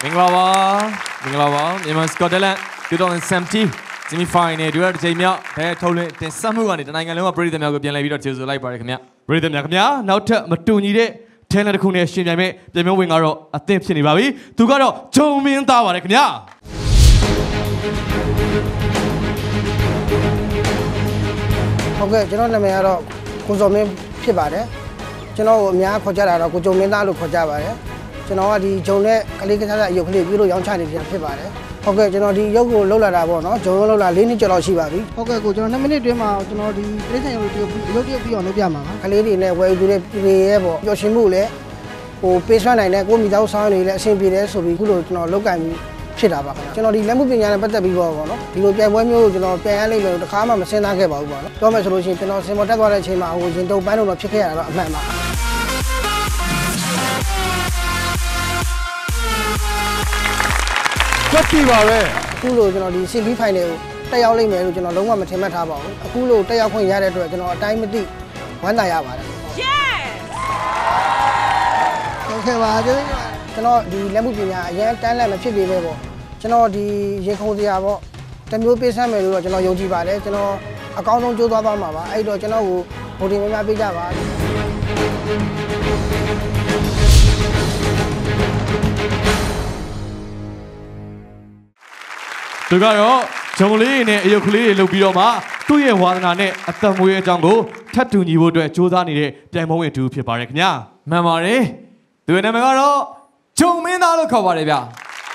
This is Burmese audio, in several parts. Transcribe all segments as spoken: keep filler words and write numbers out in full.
Minglava, Minglava, Myanmar Scotland, twenty seventeen semi-final တွေတစ်ချိန်မြောက်ဘယ်ထုတ်လွှင့်တင်ဆက်မှုကနေတနိုင်ငံလုံးကပြည်သူများကိုပြန်လည်ပြီးတော့ကျေးဇူးလိုက်ပါတယ်ခင်ဗျပြည်သူများခင်ဗျာနောက်ထပ်မတူညီတဲ့ထဲနဲ့တစ်ခုနဲ့ရှင်ပြိုင်မဲ့ပြည်မျိုးဝင်ကတော့အသင့်ဖြစ်နေပါပြီသူကတော့ဂျုံမင်းသားပါတယ်ခင်ဗျာဟုတ်ကဲ့ကျွန်တော်နာမည်ကတော့ကိုစောမင်းဖြစ်ပါတယ်ကျွန်တော်ကိုအများခေါ်ကြတာတော့ကိုဂျုံမင်းသားလို့ခေါ်ကြပါတယ်ကျွန်တော်ကဒီဂျုံနဲ့ကလေးကစားတဲ့အယုတ်ကလေးပြီးလို့ရောင်းချနေပြန်ဖြစ်ပါတယ်ဟုတ်ကဲ့ကျွန်တော်ဒီရုပ်ကိုလှုပ်လာတာပေါ့နော်ဂျုံရုပ်လှုပ်လာ၄နှစ်ကျော်လောက်ရှိပါပြီဟုတ်ကဲ့ကိုကျွန်တော်၂မိနစ်တွင်းမှာကျွန်တော်ဒီတိရစ္ဆာန်ရုပ်ရုပ်ရုပ်ပြီးအောင်လုပ်ပြမှာပါကလေးတွေနဲ့ဝယ်ယူသူတွေပြေရဲပေါ့ပျော်ရွှင်မှုလည်းဟိုပေးဆွမ်းနိုင်တဲ့ကိုမိသားစုဆောင်းနေလည်းအဆင်ပြေတယ်ဆိုပြီးခုလိုကျွန်တော်လောက်ကင်ဖြစ်တာပါခင်ဗျကျွန်တော်ဒီလက်မှုပညာနဲ့ပတ်သက်ပြီးပေါ့နော်ဒီလိုပြိုင်ပွဲမျိုးကိုကျွန်တော်ပြန်ရလိမ့်မယ်တခါမှမစဉ်းစားခဲ့ပါဘူးပေါ့နော်ပြောမယ်ဆိုလို့ရှိရင်ကျွန်တော်စင်ပေါ်တက်သွားတဲ့အချိန်မှာဟိုရင်တုံပန်းတော့ဖြစ်ခဲ့ရတာတော့အမှန်ပါကြည့်ပြီပါပဲအခုလိုကျွန်တော်ဒီ semi final ကိုတက်ရောက်လိမ့်မယ်လို့ကျွန်တော်လုံးဝမထင်မှတ်ထားပါဘူးအခုလိုတက်ရောက်ခွင့်ရတဲ့အတွက်ကျွန်တော်အတိုင်းမသိဝမ်းသာရပါတယ် Yes ဟုတ်ကဲ့ပါကျွန်တော်ဒီလက်မှုပညာအရင်တန်းလက်မဖြစ်ပေမဲ့ပေါ့ကျွန်တော်ဒီရင်ခုန်စရာပေါ့တမျိုးပေးစမ်းမယ်လို့တော့ကျွန်တော်ယုံကြည်ပါတယ်ကျွန်တော်အကောင်းဆုံးကြိုးစားပါမှာပါအဲ့တော့ကျွန်တော်ကိုဗိုလ်တင်များများပေးကြပါသူကတော့ဂျုံလေးနဲ့အယုတ်ကလေးတွေလုပ်ပြီးတော့မှသူ့ရဲ့ဝါသနာနဲ့အသက်မွေးအကြောင်းကိုထပ်တူညီဖို့အတွက်စူးစမ်းနေတဲ့ပြိုင်ပွဲဝင်တူဖြစ်ပါတယ်ခင်ဗျာမှန်ပါတယ်သူရဲ့နာမည်ကတော့ဂျုံမင်းသားလို့ခေါ်ပါတယ်ဗျာ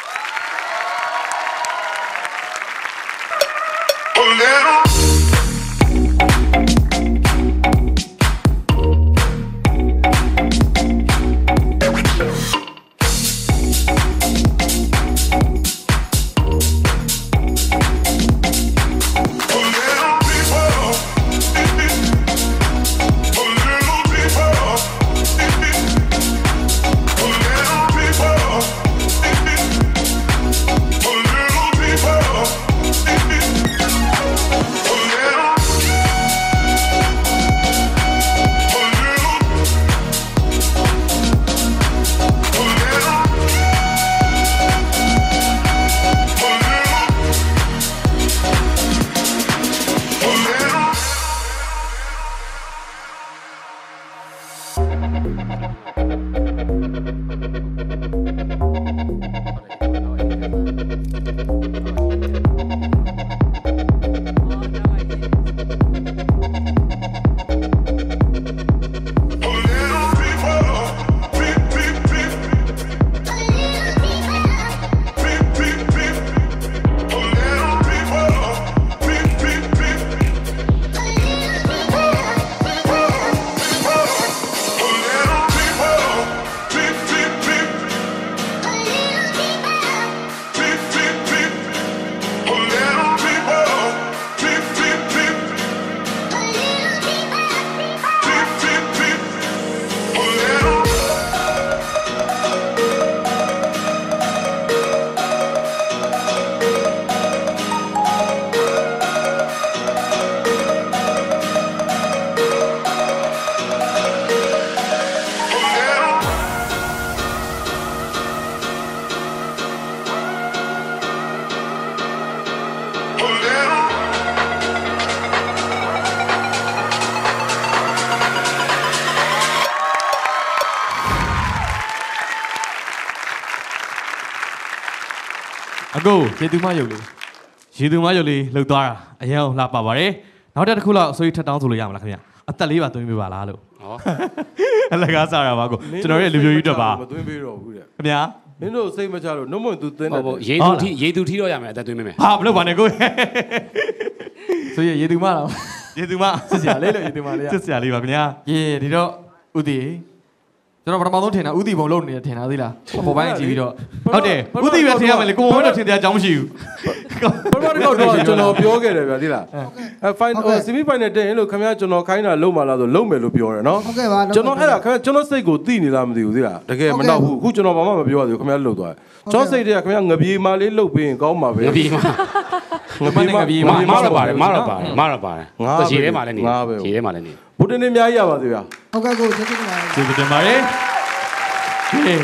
အခုရေသူမရုပ်လေးရေသူမရုပ်လေးလှုပ်သွားတာအရင်လှပပါတယ်နောက်တစ်ခုလောက်အစိုးရထပ်တောင်းဆိုလို့ရမလားခင်ဗျအသက်လေးပါသွင်းပေးပါလားလို့ဟောအလကားစားတာပါကိုကျွန်တော်ရဲ့လူမျိုးကြီးတက်ပါမသွင်းပေးတော့ဘူးတဲ့ခင်ဗျာမင်းတို့စိတ်မချလို့နှုတ်မွန်သူသွင်းတယ်ဟုတ်ရေသူထိရေသူထိတော့ရမယ်အသက်သွင်းပေးမယ်ဟာမလုပ်ပါနဲ့ကိုဆိုရရေသူမလားရေသူမစစ်စရာလေးလို့ရေသူမလေးစစ်စရာလေးပါခင်ဗျာရေဒီတော့ဦးတီကျွန်တော်ပထမဆုံးထင်တာဥတီဘုံလုံးနေတယ်ထင်တာသေးလားပေါ်ပိုင်းကြည့်ပြီးတော့ဟုတ်တယ်ဥတီပဲထင်ရမယ်လေကိုဘုံတော့ထင်တဲ့အကြောင်းမရှိဘူးပထမတစ်ခေါက်တော့ကျွန်တော်ပြောခဲ့တယ်ဗျာသိလားအဲ final semi final တက်ရင်လို့ခင်ဗျာကျွန်တော်ခိုင်းတာလုံးမလားဆိုလုံးမယ်လို့ပြောတယ်နော်ဟုတ်ကဲ့ပါကျွန်တော်အဲ့ဒါခင်ဗျာကျွန်တော်စိတ်ကိုသိနေလားမသိဘူးသိလားတကယ်မတော့ဘူးအခုကျွန်တော်ဘာမှမပြောရသေးဘူးခင်ဗျာလှုပ်သွားတယ်ကျွန်တော်စိတ်တွေကခင်ဗျာငပြေမာလေးလှုပ်ပြီးရင်ကောင်းပါပဲငပြေမာငပြေမာငပြေမာမာတော့ပါတယ်မာတော့ပါတယ်မာတော့ပါတယ်ငါရေထဲမှာလည်းနေရေထဲမှာလည်းနေဘုဒ္ဓနေအများကြီးရပါသေးဗျာဟုတ်ကဲ့ကိုကျေးဇူးတင်ပါတယ်ကျေးဇူးတင်ပါတယ်ဟေး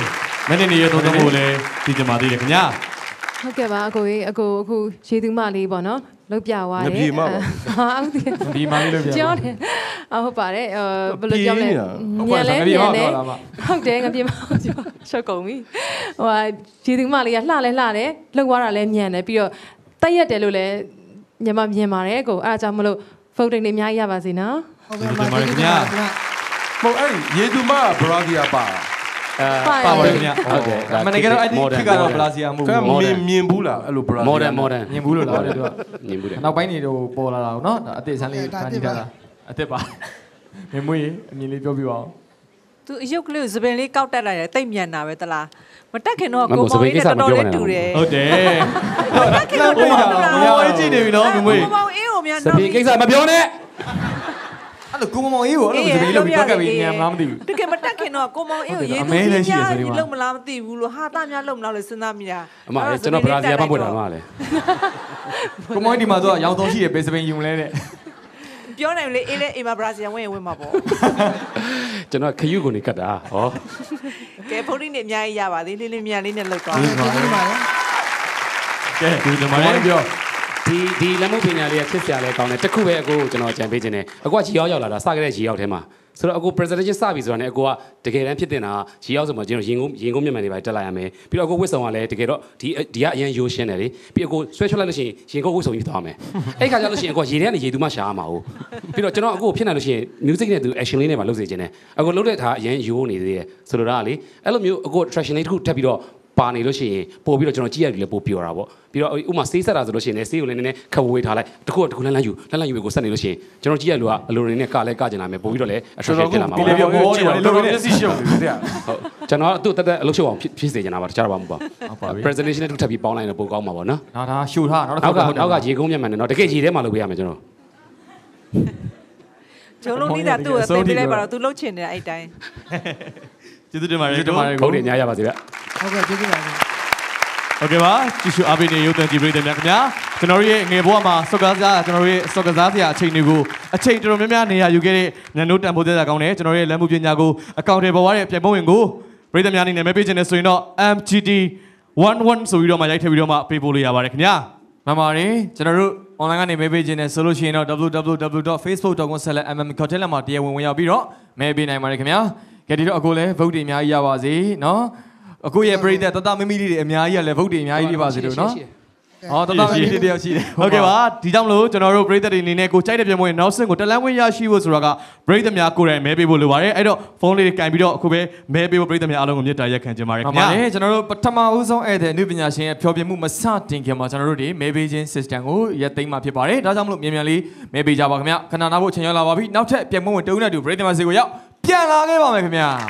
မနေ့နေ့ရတော့တော့လေဒီကြမှာသေးတယ်ခင်ဗျာဟုတ်ကဲ့ပါအကိုကြီးအကိုအခုရေသူမလေးပေါ့နော်လုတ်ပြသွားတယ်ငပြေမပါဟာဟုတ်တယ်ဒီမလေးလို့ပြောကျောင်းတယ်အဟုတ်ပါတယ်အဲဘယ်လိုပြောလဲညံလဲညံလဲဟုတ်တယ်ငပြေမချက်ကုန်ပြီဟိုရေသူမလေးကလှလဲလှတယ်လှုပ်သွားတာလဲညံတယ်ပြီးတော့တက်ရက်တယ်လို့လဲညမမြင်ပါတယ်ကိုအားကြောင့်မလို့ဖုန်းတိန်လေးအများကြီးရပါစေနော်ဟုတ်ကဲ့ပါခင်ဗျာမဟုတ်အဲ့ရေသူမဘရာဂီယာပါပါပါတယ်ခင်ဗျာဟုတ်တယ်မနေ့ကတော့အဲ့ဒီခေတ်ကတော့ဘလာစီယာမဟုတ်ဘူးမြင်မြင်ဘူးလားအဲ့လိုဘရာဂီယာ modern modern မြင်ဘူးလို့လားတဲ့သူကမြင်ဘူးတယ်နောက်ပိုင်းနေတော့ပေါ်လာတာเนาะအစ်စ်ဆန်းလေးဖန်တီးထားတာအစ်စ်ပါမမွေးအမြင်လေးပြောပြပါဦးသူအယုတ်ကလေးကိုစပင်လေးကောက်တက်လိုက်တယ်တိတ်မြန်တာပဲတလားမတက်ခင်တော့ကိုမောင်ကြီးနဲ့တော်တော်လေးတူတယ်ဟုတ်တယ်မတက်ခင်တော့ကိုမောင်မရအောင်ကြည့်နေပြီနော်မမွေးကိုမောင်အေးကိုမြန်စပင်းကိစ္စမပြောနဲ့အဲ့လိုကိုမောင်အေးကိုအဲ့လိုစပင်းလို့ပြောခဲ့ပြီးညံမလားမသိဘူးတကယ်မတက်ခင်တော့ကိုမောင်အေးကိုရေးသူကြီးလုံးမလားမသိဘူးလို့ဟာသားများလုံးမလားလို့စဉ်းစားမိတာအမကျွန်တော်ဘရာဇီးယားပန်းပွက်တာမှလည်းကိုမောင်ဒီမှာဆိုရောင်သုံးရှိတယ်ပေးစပင်းယူမလဲတဲ့ပြောနိုင်လေအေးလေအေးမဘရာဇီးဝင်ဝင်မှာပေါ့ကျွန်တော်ခယူကိုနေကတ်တာဟောကဲဖုန်းလေးနဲ့အများကြီးရပါသေးလေးလေးမြန်လေးနဲ့လောက်သွားကဲဒီဒီမှာလည်းပြောဒီဒီလက်မှုပညာလေးကဖြစ်စရာလဲကောင်းတယ်တခုပဲအကိုကျွန်တော်ကြံပေးခြင်းနဲ့အကိုကကြီးရောက်ရောက်လာတာစခဲ့တဲ့ကြီးရောက်ထဲမှာဆိုတော့အကို presentation စပြီဆိုတာနဲ့အကိုကတကယ်တမ်းဖြစ်တင်တာကြီးရောက်ဆိုမှကျွန်တော်ရင်ကုန်းရင်ကုန်းမျက်မှန်တွေပါတက်လိုက်ရမယ်ပြီးတော့အကိုဝစ်ဆောင်ကလည်းတကယ်တော့ဒီဒီကအရင်ရိုးရှင်းတယ်လေပြီးအကိုဆွဲချွတ်လိုက်လို့ရှိရင်ရင်ကုန်းဝစ်ဆောင်ကြီးသွားမယ်အဲ့ခါကျလို့ရှိရင်အကိုရေထဲကနေရေသူမှရှာရမှာဟုတ်ပြီးတော့ကျွန်တော်အကိုဖြစ်နိုင်လို့ရှိရင် music နဲ့သူ action လေးနဲ့ပါလုပ်စေခြင်းနဲ့အကိုလုပ်တဲ့အခါအရင်ရိုးနေသေးတယ်ဆိုတော့လေအဲ့လိုမျိုးအကို attraction လေးတစ်ခုထပ်ပြီးတော့ပါနေလို့ရှိရင်ပို့ပြီးတော့ကျွန်တော်ကြည့်ရတယ်လေပို့ပျော်တာပေါ့ပြီးတော့ဥမာစေးဆက်တာဆိုလို့ရှိရင်လည်းစေးကိုလည်းနည်းနည်းခက်ဝေးထားလိုက်တခုတခုလန်းလန်းယူလန်းလန်းယူကိုဆက်နေလို့ရှိရင်ကျွန်တော်ကြည့်ရလို့ကအလိုနေနဲ့ကလည်းကကျင်လာမယ်ပို့ပြီးတော့လည်း attraction ဖြစ်လာမှာဒီပေါ့လေပြောမောနေတယ်လို့မျက်စိရှုံနေတယ်ဟုတ်ကျွန်တော်သူ့တက်တက်အလုပ်ရှုပ်အောင်ဖြစ်စေချင်တာပါတခြားတော့မဟုတ်ပါဟုတ်ပါပြီ presentation နဲ့တူထပ်ပြီးပေါင်းလိုက်ရင်ပိုကောင်းမှာပေါ့နော်နောက်ဒါရှူထားနောက်တစ်နောခါက်ကနောက်ကရေကုန်းမျက်မှန်နဲ့တော့တကယ်ရေထဲမှာလုပ်ပေးရမယ်ကျွန်တော်ဂျုံလုံးလေးတာသူ့ကိုသိပေးလိုက်ပါတော့သူလှုပ်ချင်တယ်အဲ့တိုင်းကျေးဇူးတင်ပါတယ်ဒီမှာခုတ်နေညာရပါစေဗျဟုတ်ကဲ့ကျေးဇူးပါโอเคပါကြည့်ရှုအားပေးနေရုပ်သံကြည့်ပေးတဲ့များခင်ဗျာကျွန်တော်တို့ရဲ့ငယ်ဘဝမှာစော့ကားစားကျွန်တော်တို့ရဲ့စော့ကားစားစရာအချိန်တွေကိုအချိန်တော်တော်များများနေရာယူခဲ့တဲ့ညနိုးတန်ဖိုးသက်သာကောင်းတယ်ကျွန်တော်တို့ရဲ့လမ်းမှုပညာကိုအကောင့်တွေပေါ်သွားတဲ့ပြန်ပုံဝင်ကိုပြည်သူများအနေနဲ့မဲပေးခြင်းနဲ့ဆိုရင်တော့ M G T one one ဆိုပြီးတော့မှရိုက်ထည့်ပြီးတော့မှပေးပို့လို့ရပါတယ်ခင်ဗျာမှန်ပါတယ်ကျွန်တော်တို့ online ကနေမဲပေးခြင်းနဲ့ဆိုလို့ရှိရင်တော့ w w w dot facebook dot com slash m m cocktail မှာတရားဝင်ဝင်ရောက်ပြီးတော့မဲပေးနိုင်ပါတယ်ခင်ဗျာကြည့်တော့အခုလည်း vote တွေအများကြီးရပါစေเนาะအခုရဲ့ပရိသတ်တတမမီလေးတွေအများကြီးရလဲဗုဒ္ဓတွေအများကြီးပြပါစေလို့နော်။ဟောတတမမီလေးတယောက်ရှိတယ်။ဟုတ်ကဲ့ပါဒီကြောင့်မလို့ကျွန်တော်တို့ပရိသတ်တွေအနေနဲ့ကိုကြိုက်တဲ့ပြမွေးနောက်ဆင့်ကိုတလန်းဝင်ရရှိဖို့ဆိုတော့ကပရိသတ်များကိုယ်တိုင်မဲပေးဖို့လိုပါတယ်။အဲ့တော့ဖုန်းလေးတွေကင်ပြီးတော့အခုပဲမဲပေးဖို့ပရိသတ်များအားလုံးကိုမြတ်တာရက်ခံကြပါရခင်ဗျာ။ဟုတ်ပါတယ်ကျွန်တော်တို့ပထမဦးဆုံးဧည့်သည်အနုပညာရှင်ရဲ့ဖျော်ဖြေမှုမစတင်ခင်မှာကျွန်တော်တို့ဒီမဲပေးခြင်း system ကိုရက်သိမ်းမှာဖြစ်ပါတယ်။ဒါကြောင့်မလို့မြန်မြန်လေးမဲပေးကြပါခင်ဗျာ။ခဏနာဖို့အချိန်ရောက်လာပါပြီ။နောက်ထပ်ပြမွေးတုံးနဲ့တူပရိသတ်များစီကိုရောက်ပြန်လာခဲ့ပါမယ်ခင်ဗျာ။